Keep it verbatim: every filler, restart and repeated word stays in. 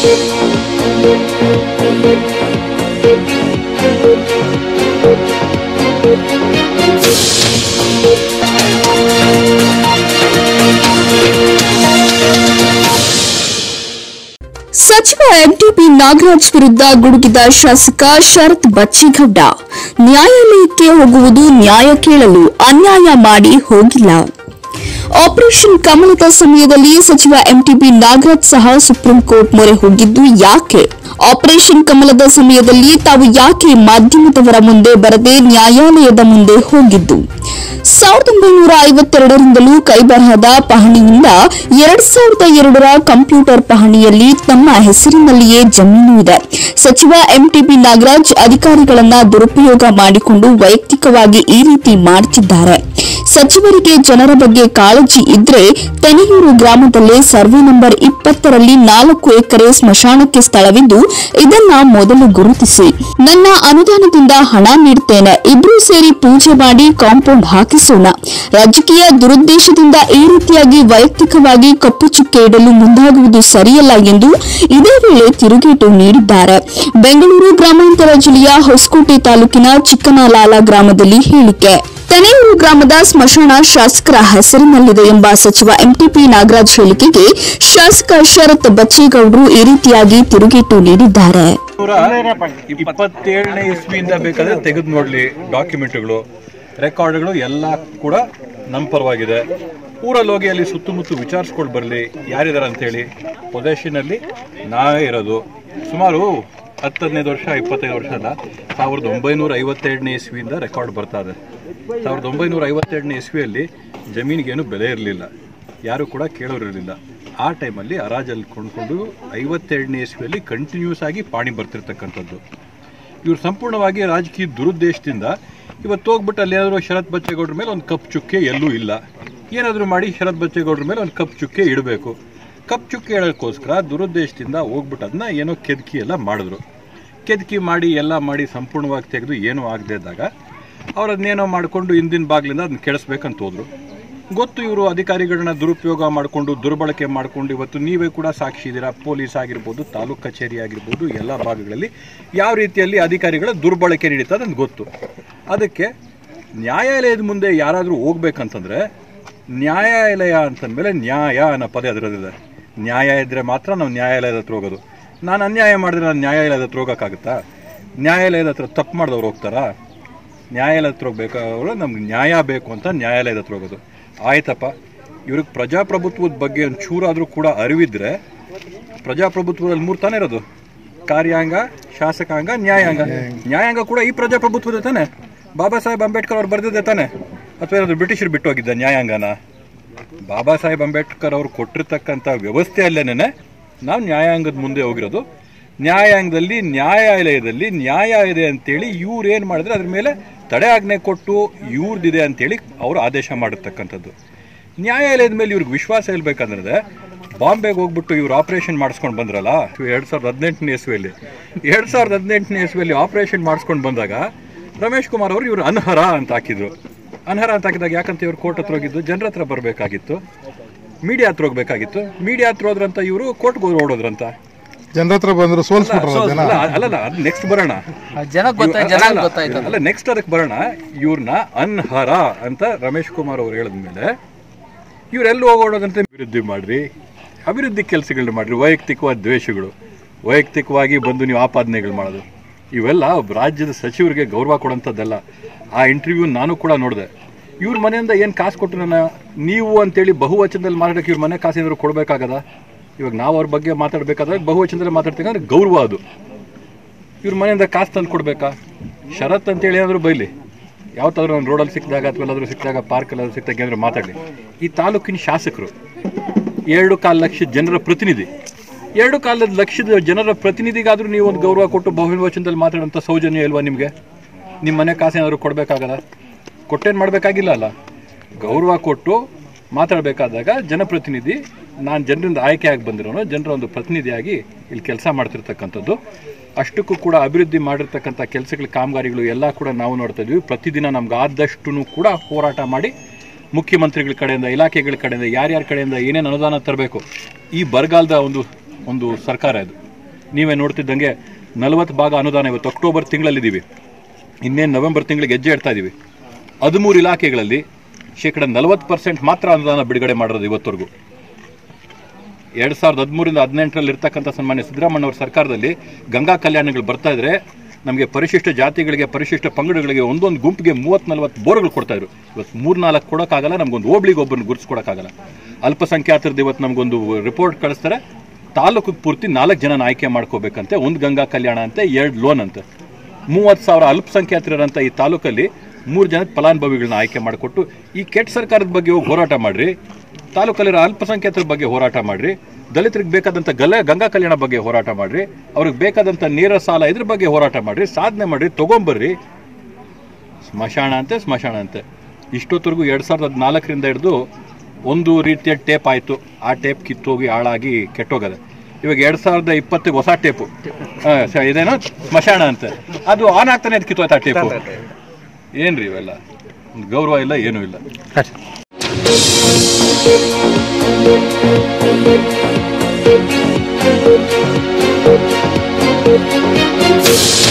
ಸಚಿವ ಎಂಟಿಬಿ ನಾಗರಾಜ್ ವಿರುದ್ಧ ಗುಡುಗಿದ ಶಾಸಕ ಶರತ್ ಬಚ್ಚೇಗೌಡ, ನ್ಯಾಯಾಲಯಕ್ಕೆ ಹೋಗುವುದು ನ್ಯಾಯ ಕೇಳಲು, ಅನ್ಯಾಯ ಮಾಡಿ ಹೋಗಿಲ್ಲ. ಆಪರೇಷನ್ ಕಮಲದ ಸಮಯದಲ್ಲಿ ಸಚಿವ ಎಂಟಿಬಿ ನಾಗರಾಜ್ ಸಹ ಸುಪ್ರೀಂ ಕೋರ್ಟ್ ಮೊರೆ ಹೋಗಿದ್ದು ಯಾಕೆ? ಆಪರೇಷನ್ ಕಮಲದ ಸಮಯದಲ್ಲಿ ತಾವು ಯಾಕೆ ಮಾಧ್ಯಮದವರ ಮುಂದೆ ಬರದೆ ನ್ಯಾಯಾಲಯದ ಮುಂದೆ ಹೋಗಿದ್ದು? ಸಾವಿರದ ಒಂಬೈನೂರ ಐವತ್ತೆರಡರಿಂದಲೂ ಕೈಬರಹದ ಪಹಣಿಯಿಂದ ಎರಡ್ ಸಾವಿರದ ಎರಡರ ಕಂಪ್ಯೂಟರ್ ಪಹಣಿಯಲ್ಲಿ ತಮ್ಮ ಹೆಸರಿನಲ್ಲಿಯೇ ಜಮೀನು ಇದೆ. ಸಚಿವ ಎಂಟಿಬಿ ನಾಗರಾಜ್ ಅಧಿಕಾರಿಗಳನ್ನ ದುರುಪಯೋಗ ಮಾಡಿಕೊಂಡು ವೈಯಕ್ತಿಕವಾಗಿ ಈ ರೀತಿ ಮಾಡುತ್ತಿದ್ದಾರೆ. ಸಚಿವರಿಗೆ ಜನರ ಬಗ್ಗೆ ಕಾಳಜಿ ಇದ್ರೆ ತೆನೆಯೂರು ಗ್ರಾಮದಲ್ಲೇ ಸರ್ವೆ ನಂಬರ್ ಇಪ್ಪತ್ತರಲ್ಲಿ ನಾಲ್ಕು ಎಕರೆ ಸ್ಮಶಾನಕ್ಕೆ ಸ್ಥಳವಿದ್ದು ಇದನ್ನ ಮೊದಲು ಗುರುತಿಸಿ, ನನ್ನ ಅನುದಾನದಿಂದ ಹಣ ನೀಡುತ್ತೇನೆ, ಇಬ್ರು ಸೇರಿ ಪೂಜೆ ಮಾಡಿ ಕಾಂಪೌಂಡ್ ಹಾಕಿಸೋಣ. ರಾಜಕೀಯ ದುರುದ್ದೇಶದಿಂದ ಈ ರೀತಿಯಾಗಿ ವೈಯಕ್ತಿಕವಾಗಿ ಕಪ್ಪು ಚುಕ್ಕೆ ಇಡಲು ಮುಂದಾಗುವುದು ಸರಿಯಲ್ಲ ಎಂದು ಇದೇ ವೇಳೆ ತಿರುಗೇಟು ನೀಡಿದ್ದಾರೆ. ಬೆಂಗಳೂರು ಗ್ರಾಮಾಂತರ ಜಿಲ್ಲೆಯ ಹೊಸಕೋಟೆ ತಾಲೂಕಿನ ಚಿಕ್ಕನಲಾಲ ಗ್ರಾಮದಲ್ಲಿ ಹೇಳಿಕೆ. ತೆನೆಯೂರು ಗ್ರಾಮದ ಸ್ಮಶಾನ ಶಾಸಕರ ಹೆಸರಿನಲ್ಲಿದೆ ಎಂಬ ಸಚಿವ ಎಂಟಿಬಿ ನಾಗರಾಜ್ ಹೇಳಿಕೆಗೆ ಶಾಸಕ ಶರತ್ ಬಚ್ಚೇಗೌಡರು ಈ ರೀತಿಯಾಗಿ ತಿರುಗೇಟು ನೀಡಿದ್ದಾರೆ. ಇಪ್ಪತ್ತೇಳನೇ ಇಸ್ವಿಯಿಂದ ಬೇಕಾದ್ರೆ ತೆಗೆದು ನೋಡ್ಲಿ, ಡಾಕ್ಯುಮೆಂಟ್ಗಳು, ರೆಕಾರ್ಡ್ಗಳು ಎಲ್ಲ ಕೂಡ ನಮ್ಮ ಪರವಾಗಿದೆ. ಊರಲ್ಲಿ ಹೋಗಿ ಅಲ್ಲಿ ಸುತ್ತಮುತ್ತ ವಿಚಾರಿಸ್ಕೊಂಡು ಬರಲಿ ಯಾರಿದಾರ ಅಂತೇಳಿ. ಪೊಸೆಷನಲ್ಲಿ ನಾವೇ ಇರೋದು ಸುಮಾರು ಹತ್ತು ಹದಿನೈದು ವರ್ಷ ಇಪ್ಪತ್ತೈದು ವರ್ಷ ಅಲ್ಲ, ಸಾವಿರದ ಒಂಬೈನೂರ ಐವತ್ತೆರಡನೇ ಇಸ್ವಿಯಿಂದ ರೆಕಾರ್ಡ್ ಬರ್ತಾ ಇದೆ. ಸಾವಿರದ ಒಂಬೈನೂರ ಐವತ್ತೆರಡನೇ ಇಸ್ವಿಯಲ್ಲಿ ಜಮೀನಿಗೇನು ಬೆಲೆ ಇರಲಿಲ್ಲ, ಯಾರು ಕೂಡ ಕೇಳೋರಿರಲಿಲ್ಲ. ಆ ಟೈಮಲ್ಲಿ ಹರಾಜಲ್ಲಿ ಕೊಂಡ್ಕೊಂಡು ಐವತ್ತೆರಡನೇ ಇಸ್ವಿಯಲ್ಲಿ ಕಂಟಿನ್ಯೂಸ್ ಆಗಿ ಪಾಣಿ ಬರ್ತಿರ್ತಕ್ಕಂಥದ್ದು. ಇವರು ಸಂಪೂರ್ಣವಾಗಿ ರಾಜಕೀಯ ದುರುದ್ದೇಶದಿಂದ ಇವತ್ತು ಹೋಗ್ಬಿಟ್ಟು ಅಲ್ಲಿ ಏನಾದರೂ ಶರತ್ ಬಚ್ಚೇಗೌಡ್ರ ಮೇಲೆ ಒಂದು ಕಪ್ ಚುಕ್ಕೆ ಎಲ್ಲೂ ಇಲ್ಲ, ಏನಾದರೂ ಮಾಡಿ ಶರತ್ ಬಚ್ಚೇಗೌಡ್ರ ಮೇಲೆ ಒಂದು ಕಪ್ ಚುಕ್ಕೆ ಇಡಬೇಕು. ಕಪ್ ಚುಕ್ಕೆ ಹೇಳೋಕ್ಕೋಸ್ಕರ ದುರುದ್ದೇಶದಿಂದ ಹೋಗ್ಬಿಟ್ಟು ಅದನ್ನ ಏನೋ ಕೆದಕಿ ಎಲ್ಲ ಮಾಡಿದ್ರು. ಕೆದಕಿ ಮಾಡಿ ಎಲ್ಲ ಮಾಡಿ ಸಂಪೂರ್ಣವಾಗಿ ತೆಗೆದು ಏನೂ ಆಗದೆ ಇದ್ದಾಗ ಅವ್ರು ಅದನ್ನೇನೋ ಮಾಡಿಕೊಂಡು ಹಿಂದಿನ ಬಾಗಿಲಿಂದ ಅದನ್ನ ಕೆಡಿಸ್ಬೇಕಂತ ಹೋದ್ರು. ಗೊತ್ತು ಇವರು ಅಧಿಕಾರಿಗಳನ್ನ ದುರುಪಯೋಗ ಮಾಡಿಕೊಂಡು ದುರ್ಬಳಕೆ ಮಾಡಿಕೊಂಡು ಇವತ್ತು ನೀವೇ ಕೂಡ ಸಾಕ್ಷಿ ಇದ್ದೀರಾ. ಪೊಲೀಸ್ ಆಗಿರ್ಬೋದು, ತಾಲೂಕು ಕಚೇರಿ ಆಗಿರ್ಬೋದು, ಎಲ್ಲ ಭಾಗಗಳಲ್ಲಿ ಯಾವ ರೀತಿಯಲ್ಲಿ ಅಧಿಕಾರಿಗಳ ದುರ್ಬಳಕೆ ನಡೀತದೆ ಅಂತ ಗೊತ್ತು. ಅದಕ್ಕೆ ನ್ಯಾಯಾಲಯದ ಮುಂದೆ ಯಾರಾದರೂ ಹೋಗ್ಬೇಕಂತಂದರೆ ನ್ಯಾಯಾಲಯ ಅಂತಂದಮೇಲೆ ನ್ಯಾಯ ಅನ್ನೋ ಪದ ಅದರದಿದೆ. ನ್ಯಾಯ ಇದ್ದರೆ ಮಾತ್ರ ನಾವು ನ್ಯಾಯಾಲಯದ ಹತ್ರ ಹೋಗೋದು. ನಾನು ಅನ್ಯಾಯ ಮಾಡಿದ್ರೆ ನಾನು ನ್ಯಾಯಾಲಯದ ಹತ್ರ ಹೋಗೋಕ್ಕಾಗುತ್ತಾ? ನ್ಯಾಯಾಲಯದ ಹತ್ರ ತಪ್ಪು ಮಾಡಿದವ್ರು ಹೋಗ್ತಾರಾ? ನ್ಯಾಯಾಲಯದ ಹತ್ರ ಹೋಗ್ಬೇಕಾದ್ರೆ ನಮ್ಗೆ ನ್ಯಾಯ ಬೇಕು ಅಂತ ನ್ಯಾಯಾಲಯದ ಹತ್ರ ಹೋಗೋದು. ಆಯ್ತಪ್ಪ, ಇವ್ರಿಗೆ ಪ್ರಜಾಪ್ರಭುತ್ವದ ಬಗ್ಗೆ ಒಂದು ಚೂರಾದರೂ ಕೂಡ ಅರಿವಿದ್ರೆ, ಪ್ರಜಾಪ್ರಭುತ್ವದಲ್ಲಿ ಮೂರು ತಾನೇ ಇರೋದು, ಕಾರ್ಯಾಂಗ, ಶಾಸಕಾಂಗ, ನ್ಯಾಯಾಂಗ. ನ್ಯಾಯಾಂಗ ಕೂಡ ಈ ಪ್ರಜಾಪ್ರಭುತ್ವದ ತಾನೆ, ಬಾಬಾ ಸಾಹೇಬ್ ಅಂಬೇಡ್ಕರ್ ಅವ್ರು ಬರೆದಿದ್ದೆ ತಾನೆ, ಅಥವಾ ಏನಾದರೂ ಬ್ರಿಟಿಷರು ಬಿಟ್ಟು ಹೋಗಿದ್ದ ನ್ಯಾಯಾಂಗನ? ಬಾಬಾ ಸಾಹೇಬ್ ಅಂಬೇಡ್ಕರ್ ಅವರು ಕೊಟ್ಟಿರ್ತಕ್ಕಂಥ ವ್ಯವಸ್ಥೆಯಲ್ಲೇನೆ ನಾವು ನ್ಯಾಯಾಂಗದ ಮುಂದೆ ಹೋಗಿರೋದು. ನ್ಯಾಯಾಂಗದಲ್ಲಿ ನ್ಯಾಯಾಲಯದಲ್ಲಿ ನ್ಯಾಯ ಇದೆ ಅಂತೇಳಿ ಇವ್ರು ಏನು ಮಾಡಿದ್ರೆ ಅದ್ರ ಮೇಲೆ ತಡೆ ಆಜ್ಞೆ ಕೊಟ್ಟು ಇವ್ರದ್ದಿದೆ ಅಂತೇಳಿ ಅವರು ಆದೇಶ ಮಾಡಿರ್ತಕ್ಕಂಥದ್ದು. ನ್ಯಾಯಾಲಯದ ಮೇಲೆ ಇವ್ರಿಗೆ ವಿಶ್ವಾಸ ಇರಬೇಕಂದ್ರೆ ಬಾಂಬೆಗೆ ಹೋಗ್ಬಿಟ್ಟು ಇವ್ರು ಆಪರೇಷನ್ ಮಾಡಿಸ್ಕೊಂಡು ಬಂದ್ರಲ್ಲ ಎರಡು ಸಾವಿರದ ಹದಿನೆಂಟನೇ ಇಸ್ವಿಯಲ್ಲಿ ಎರಡು ಸಾವಿರದ ಹದಿನೆಂಟನೇ ಇಸ್ವಿಯಲ್ಲಿ ಆಪರೇಷನ್ ಮಾಡಿಸ್ಕೊಂಡು ಬಂದಾಗ ರಮೇಶ್ ಕುಮಾರ್ ಅವರು ಇವರು ಅನರ್ಹ ಅಂತ ಹಾಕಿದ್ರು. ಅನರ್ಹ ಅಂತ ಹಾಕಿದಾಗ ಯಾಕಂತ ಇವ್ರು ಕೋರ್ಟ್ ಹತ್ರ ಹೋಗಿದ್ದು, ಜನರ ಹತ್ರ ಬರಬೇಕಾಗಿತ್ತು, ಮೀಡಿಯಾ ಹತ್ರ ಹೋಗ್ಬೇಕಾಗಿತ್ತು. ಮೀಡಿಯಾ ಹತ್ರ ಹೋದ್ರಂತ ಇವರು ಕೋರ್ಟ್ಗೆ ಓಡೋದ್ರಂತ, ಜನರ ಹತ್ರ ಬಂದ್ರು ಸೋಲ್ಸ್ಬಿಟ್ರಲ್ಲ. ಅಲ್ಲಲ್ಲ, ಅದು ನೆಕ್ಸ್ಟ್ ಬರೋಣ, ಅಲ್ಲ ನೆಕ್ಸ್ಟ್ ಅದಕ್ಕೆ ಬರೋಣ. ಇವ್ರನ್ನ ಅನರ್ಹ ಅಂತ ರಮೇಶ್ ಕುಮಾರ್ ಅವ್ರು ಹೇಳಿದ್ಮೇಲೆ ಇವರೆಲ್ಲೂ ಹೋಗೋದಂತೆ ಅಭಿವೃದ್ಧಿ ಮಾಡ್ರಿ, ಅಭಿವೃದ್ಧಿ ಕೆಲಸಗಳನ್ನ ಮಾಡ್ರಿ. ವೈಯಕ್ತಿಕವಾದ ದ್ವೇಷಗಳು, ವೈಯಕ್ತಿಕವಾಗಿ ಬಂದು ನೀವು ಆಪಾದನೆಗಳು ಮಾಡೋದು, ಇವೆಲ್ಲ ರಾಜ್ಯದ ಸಚಿವರಿಗೆ ಗೌರವ ಕೊಡೋಂಥದ್ದಲ್ಲ. ಆ ಇಂಟರ್ವ್ಯೂ ನಾನು ಕೂಡ ನೋಡಿದೆ. ಇವ್ರ ಮನೆಯಿಂದ ಏನು ಕಾಸು ಕೊಟ್ಟು ನನ್ನ ನೀವು ಅಂತೇಳಿ ಬಹುವಚನದಲ್ಲಿ ಮಾತಾಡೋಕ್ಕೆ ಇವ್ರ ಮನೆ ಕಾಸು ಏನಾದ್ರು ಕೊಡಬೇಕಾಗದ? ಇವಾಗ ನಾವು ಅವ್ರ ಬಗ್ಗೆ ಮಾತಾಡಬೇಕಾದ್ರೆ ಬಹುವಚನದಲ್ಲಿ ಮಾತಾಡ್ತೀವಿ ಅಂದರೆ ಗೌರವ ಅದು. ಇವ್ರ ಮನೆಯಿಂದ ಕಾಸು ತಂದು ಕೊಡಬೇಕಾ? ಶರತ್ ಅಂತೇಳಿ ಏನಾದರೂ ಬೈಲಿ, ಯಾವತ್ತಾದ್ರೂ ಒಂದು ರೋಡಲ್ಲಿ ಸಿಕ್ಕಿದಾಗ ಅಥವಾ ಎಲ್ಲಾದರೂ ಸಿಕ್ಕಿದಾಗ ಪಾರ್ಕಲ್ಲಾದ್ರೂ ಸಿಕ್ಕಿದಾಗ ಏನಾದರೂ ಮಾತಾಡಲಿ. ಈ ತಾಲೂಕಿನ ಶಾಸಕರು, ಎರಡು ಕಾಲು ಲಕ್ಷ ಜನರ ಪ್ರತಿನಿಧಿ, ಎರಡು ಕಾಲದ ಲಕ್ಷದ ಜನರ ಪ್ರತಿನಿಧಿಗಾದರೂ ನೀವು ಒಂದು ಗೌರವ ಕೊಟ್ಟು ಬಹುವಚನದಲ್ಲಿ ಮಾತಾಡೋಂಥ ಸೌಜನ್ಯ ಇಲ್ವಾ ನಿಮಗೆ? ನಿಮ್ಮ ಮನೆ ಕಾಸು ಏನಾದರೂ ಕೊಡಬೇಕಾಗದ? ಕೊಟ್ಟೇನು ಮಾಡಬೇಕಾಗಿಲ್ಲ ಅಲ್ಲ. ಗೌರವ ಕೊಟ್ಟು ಮಾತಾಡಬೇಕಾದಾಗ ಜನಪ್ರತಿನಿಧಿ, ನಾನು ಜನರಿಂದ ಆಯ್ಕೆಯಾಗಿ ಬಂದಿರೋನು, ಜನರ ಒಂದು ಪ್ರತಿನಿಧಿಯಾಗಿ ಇಲ್ಲಿ ಕೆಲಸ ಮಾಡ್ತಿರ್ತಕ್ಕಂಥದ್ದು. ಅಷ್ಟಕ್ಕೂ ಕೂಡ ಅಭಿವೃದ್ಧಿ ಮಾಡಿರ್ತಕ್ಕಂಥ ಕೆಲಸಗಳ ಕಾಮಗಾರಿಗಳು ಎಲ್ಲ ಕೂಡ ನಾವು ನೋಡ್ತಾ ಇದ್ವಿ. ಪ್ರತಿದಿನ ನಮ್ಗೆ ಆದಷ್ಟು ಕೂಡ ಹೋರಾಟ ಮಾಡಿ ಮುಖ್ಯಮಂತ್ರಿಗಳ ಕಡೆಯಿಂದ, ಇಲಾಖೆಗಳ ಕಡೆಯಿಂದ, ಯಾರ್ಯಾರ ಕಡೆಯಿಂದ ಏನೇನು ಅನುದಾನ ತರಬೇಕು. ಈ ಬರಗಾಲದ ಒಂದು ಒಂದು ಸರ್ಕಾರ ಇದು, ನೀವೇ ನೋಡ್ತಿದ್ದಂಗೆ ನಲವತ್ತು ಭಾಗ ಅನುದಾನ ಇವತ್ತು ಅಕ್ಟೋಬರ್ ತಿಂಗಳಲ್ಲಿದ್ದೀವಿ, ಇನ್ನೇನು ನವೆಂಬರ್ ತಿಂಗಳಿಗೆ ಹೆಜ್ಜೆ ಇಡ್ತಾ ಇದ್ದೀವಿ. ಹದಿಮೂರು ಇಲಾಖೆಗಳಲ್ಲಿ ಶೇಕಡ ನಲವತ್ತು ಪರ್ಸೆಂಟ್ ಮಾತ್ರ ಅನುದಾನ ಬಿಡುಗಡೆ ಮಾಡಿರೋದು ಇವತ್ತವರೆಗೂ. ಎರಡು ಸಾವಿರದ ಹದಿಮೂರಿಂದ ಹದಿನೆಂಟರಲ್ಲಿ ಇರ್ತಕ್ಕಂಥ ಸನ್ಮಾನ್ಯ ಸಿದ್ದರಾಮಯ್ಯವ್ರ ಸರ್ಕಾರದಲ್ಲಿ ಗಂಗಾ ಕಲ್ಯಾಣಗಳು ಬರ್ತಾ ಇದ್ರೆ ನಮಗೆ ಪರಿಶಿಷ್ಟ ಜಾತಿಗಳಿಗೆ, ಪರಿಶಿಷ್ಟ ಪಂಗಡಗಳಿಗೆ ಒಂದೊಂದು ಗುಂಪಿಗೆ ಮೂವತ್ತು ನಲ್ವತ್ತು ಬೋರ್ಗಳು ಕೊಡ್ತಾಯಿದ್ರು. ಇವತ್ತು ಮೂರು ನಾಲ್ಕು ಕೊಡೋಕ್ಕಾಗಲ್ಲ, ನಮಗೊಂದು ಹೋಬ್ಳಿಗೆ ಒಬ್ಬರನ್ನು ಗುರುತಿಸ್ಕೊಡೋಕ್ಕಾಗಲ್ಲ. ಅಲ್ಪಸಂಖ್ಯಾತರದ್ದು ಇವತ್ತು ನಮಗೊಂದು ರಿಪೋರ್ಟ್ ಕಳಿಸ್ತಾರೆ, ತಾಲೂಕಿಗೆ ಪೂರ್ತಿ ನಾಲ್ಕು ಜನ ಆಯ್ಕೆ ಮಾಡ್ಕೋಬೇಕಂತೆ, ಒಂದು ಗಂಗಾ ಕಲ್ಯಾಣ ಅಂತೆ, ಎರಡು ಲೋನ್ ಅಂತೆ. ಮೂವತ್ತು ಸಾವಿರ ಅಲ್ಪಸಂಖ್ಯಾತರಂತ ಈ ತಾಲೂಕಲ್ಲಿ ಮೂರು ಜನ ಫಲಾನುಭವಿಗಳನ್ನ ಆಯ್ಕೆ ಮಾಡಿಕೊಟ್ಟು ಈ ಕೆಟ್ಟ ಸರ್ಕಾರದ ಬಗ್ಗೆ ಹೋಗಿ ಹೋರಾಟ ಮಾಡಿರಿ, ತಾಲೂಕಲ್ಲಿರೋ ಅಲ್ಪಸಂಖ್ಯಾತರ ಬಗ್ಗೆ ಹೋರಾಟ ಮಾಡಿರಿ, ದಲಿತರಿಗೆ ಬೇಕಾದಂಥ ಗಲ ಗಂಗಾ ಕಲ್ಯಾಣ ಬಗ್ಗೆ ಹೋರಾಟ ಮಾಡಿರಿ, ಅವ್ರಿಗೆ ಬೇಕಾದಂಥ ನೇರ ಸಾಲ ಇದ್ರ ಬಗ್ಗೆ ಹೋರಾಟ ಮಾಡಿರಿ, ಸಾಧನೆ ಮಾಡಿರಿ, ತೊಗೊಂಬರ್ರಿ. ಸ್ಮಶಾನ ಅಂತೆ ಸ್ಮಶಾನ ಅಂತೆ ಇಷ್ಟೊತ್ತರೆಗೂ ಎರಡು ಸಾವಿರದ ಹದಿನಾಲ್ಕರಿಂದ ಹಿಡಿದು ಒಂದು ರೀತಿಯ ಟೇಪ್ ಆಯಿತು, ಆ ಟೇಪ್ ಕಿತ್ತೋಗಿ ಹಾಳಾಗಿ ಕೆಟ್ಟೋಗದೆ. ಇವಾಗ ಎರಡು ಸಾವಿರದ ಇಪ್ಪತ್ತಿಗೆ ಹೊಸ ಟೇಪು ಇದೇನೋ ಸ್ಮಶಾನ ಅಂತೆ, ಅದು ಆನ್ ಆಗ್ತಾನೆ ಅದು ಕಿತ್ತೋಯ್ತು ಆ ಟೇಪು. ಏನ್ರಿ ಇವೆಲ್ಲ, ಗೌರವ ಇಲ್ಲ, ಏನೂ ಇಲ್ಲ. Thank you.